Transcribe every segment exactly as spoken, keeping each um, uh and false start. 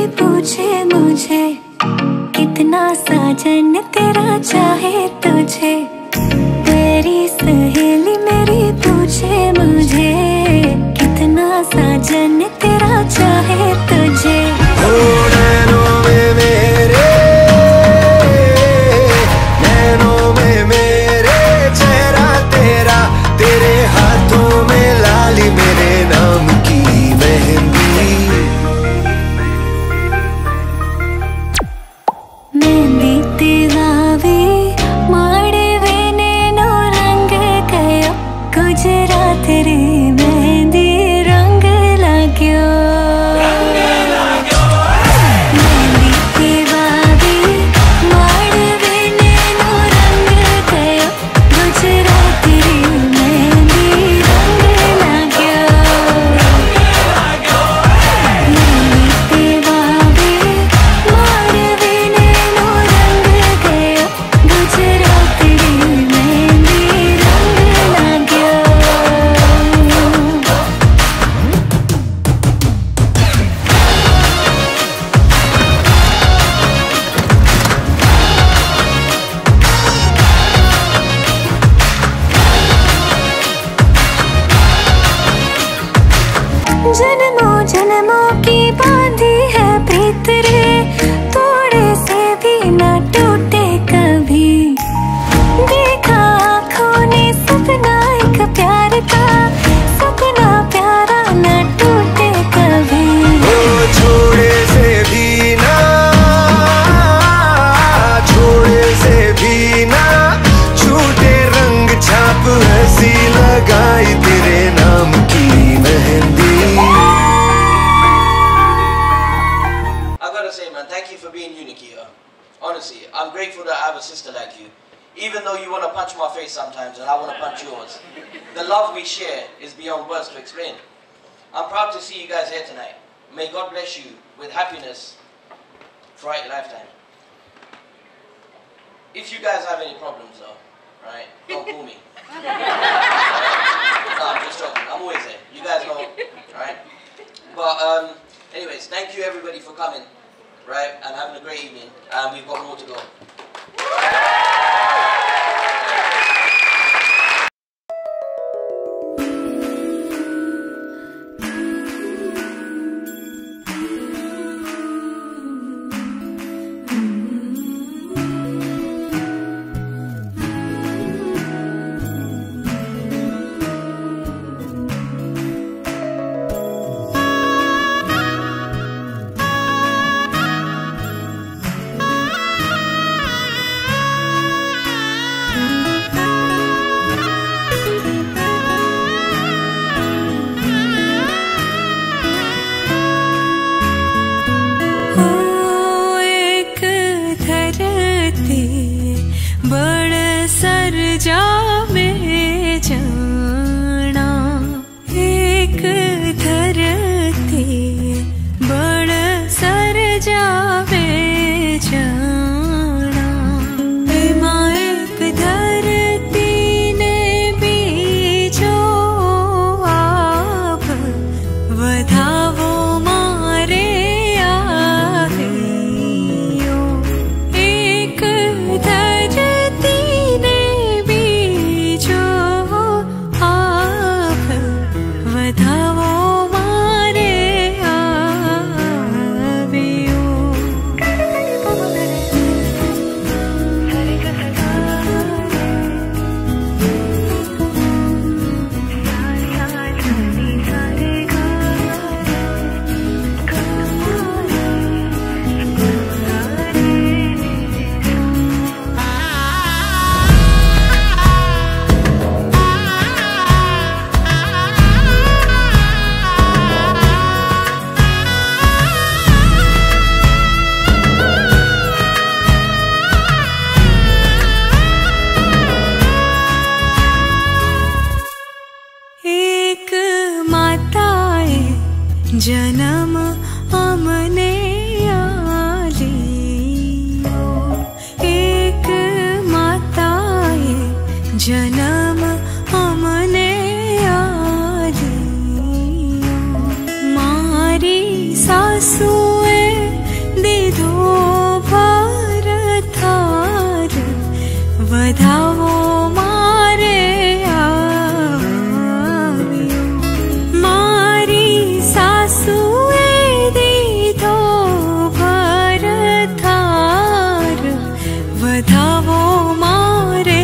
पूछे मुझे कितना साजन तेरा चाहे तुझे। तेरी सहेली मेरी पूछे मुझे कितना साजन तेरा चाहे तुझे। ओ नैनों में मेरे, नैनों में मेरे चेहरा तेरा, तेरे हाथों में लाली मेरे नाम की मेहंदी। मेहंदी तेवावी माड़वे नैनो रंग गयो, गुजरात रे मेहंदी रंग लाग्यो। मेहंदी तेवावी माड़वे नैनो रंग गयो, गुजरात रे मेहंदी रंग लाग्यो। मेहंदी तेवावी माड़वे नैनो रंग गयो, गुजरात रे मेहंदी रंग लाग्यो। जन्मों जन्मों की बांधी है प्रीत रे, थोड़े से भी न टूटे कभी। देखा आँखों ने सपना एक प्यार का, सपना प्यारा न टूटे कभी। ओ छोड़े से भी ना, छोड़े से भी ना छूटे रंग छाप ऐसी लगाई तेरे नाम की mehndi. I gotta say, man, thank you for being unique here. Honestly, I'm grateful that I have a sister like you. Even though you want to punch my face sometimes and I want to punch yours, the love we share is beyond words to explain. I'm proud to see you guys here tonight. May God bless you with happiness throughout your lifetime. If you guys have any problems though, right, don't call me. No, I'm just joking. I'm always there. You guys know, right? But um, anyways, thank you everybody for coming, right, and having a great evening. And we've got more to go. जन्म हमने आली, एक माताए जन्म हमने आली, मारी सासुए વધાવો મારે આવ્યો મારી સાસુએ દીધો ભરથાર વધાવો મારે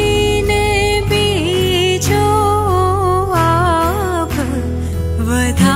with